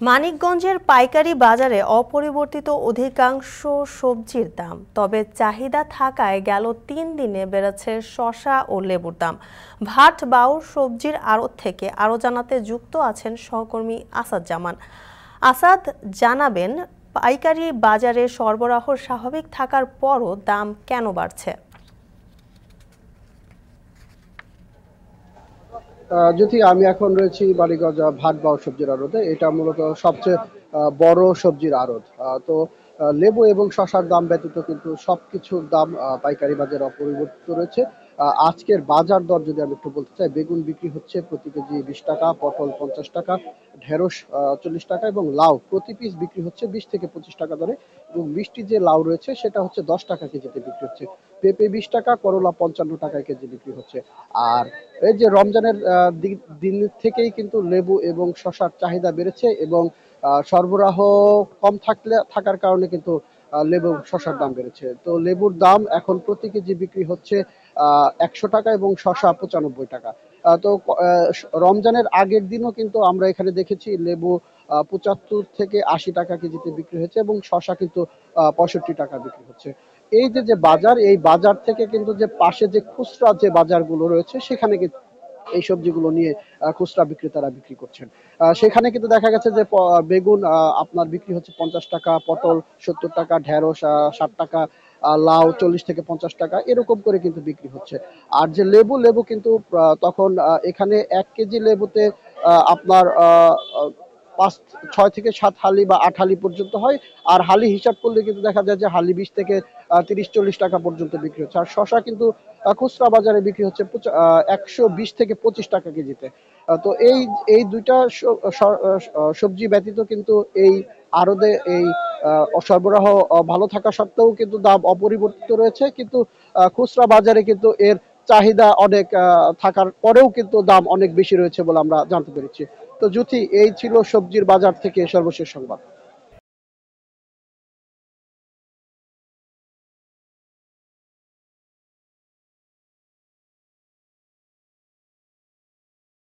মানিকগঞ্জের পাইকারি বাজারে অপরিবর্তিত অধিকাংশ সবজির দাম, তবে চাহিদা থাকায় গেল ৩ দিনে বেড়েছে শসা ও লেবুর দাম। ভাট বাউর সবজির আড়ত থেকে আরও জানাতে যুক্ত আছেন সহকর্মী আসাদ জামান। আসাদ জানাবেন, পাইকারি বাজারে সরবরাহ স্বাভাবিক থাকার পরও দাম কেন বাড়ছে? যদি আমি এখন রয়েছি মানিকগঞ্জ ভাট বাউ সবজির আড়তে। এটা মূলত সবচেয়ে বড় সবজির আড়ত। তো লেবু এবং শসার দাম ব্যতীত কিন্তু সবকিছুর দাম পাইকারি বাজারে অপরিবর্তিত রয়েছে। আজকের বাজার দর যদি আমি একটু বলতে চাই, বেগুন বিক্রি হচ্ছে প্রতি কেজি 20 টাকা, পটল 50 টাকা, ঢেঁড়স 40 টাকা এবং লাউ প্রতি পিস বিক্রি হচ্ছে 20 থেকে 25 টাকা দরে, এবং মিষ্টি যে লাউ রয়েছে সেটা হচ্ছে 10 টাকা কেজিতে বিক্রি হচ্ছে। পেঁপে 20 টাকা, করলা 55 টাকায় কেজি বিক্রি হচ্ছে। আর এই যে রমজানের দিন থেকেই কিন্তু লেবু এবং শসার চাহিদা বেড়েছে, এবং সরবরাহ কম থাকার কারণে কিন্তু লেবু শসার দাম বেড়েছে। তো লেবুর দাম এখন প্রতি কেজি বিক্রি হচ্ছে 100 টাকা এবং শসা 95 টাকা। তো রমজানের আগের দিনও কিন্তু আমরা এখানে দেখেছি লেবু 75 থেকে 80 টাকা কেজিতে বিক্রি হয়েছে, এবং শসা কিন্তু 65 টাকা বিক্রি হচ্ছে। এই যে বাজার, এই বাজার থেকে কিন্তু যে পাশে যে খুচরা যে বাজারগুলো রয়েছে সেখানে কিন্তু এই সবজিগুলো নিয়ে খুচরা বিক্রেতারা বিক্রি করছেন। সেখানে কিন্তু দেখা গেছে যে বেগুন আপনার বিক্রি হচ্ছে 50 টাকা, পটল 70 টাকা, ঢেঁড়স 60 টাকা, লাউ 40 থেকে 50 টাকা, এরকম করে কিন্তু বিক্রি হচ্ছে। আর যে লেবু কিন্তু তখন এখানে 1 কেজি লেবুতে আপনার 6 থেকে 7 হালি বা 8 হালি পর্যন্ত হয়। আর হালি হিসাব করলে কিন্তু দেখা যায় যে হালি 20 থেকে 30-40 টাকা পর্যন্ত বিক্রি হচ্ছে। আর শসা কিন্তু খুচরা বাজারে বিক্রি হচ্ছে 120 থেকে 25 টাকা কেজিতে। তো এই দুইটা সবজি ব্যতীত কিন্তু এই আড়তে এই সরবরাহ ভালো থাকা সত্ত্বেও কিন্তু দাম অপরিবর্তিত রয়েছে, কিন্তু খুচরা বাজারে কিন্তু এর চাহিদা অনেক থাকার পরেও কিন্তু দাম অনেক বেশি রয়েছে বলে আমরা জানতে পেরেছি। তো জ্যোতি, এই ছিল সবজির বাজার থেকে সর্বশেষ সংবাদ।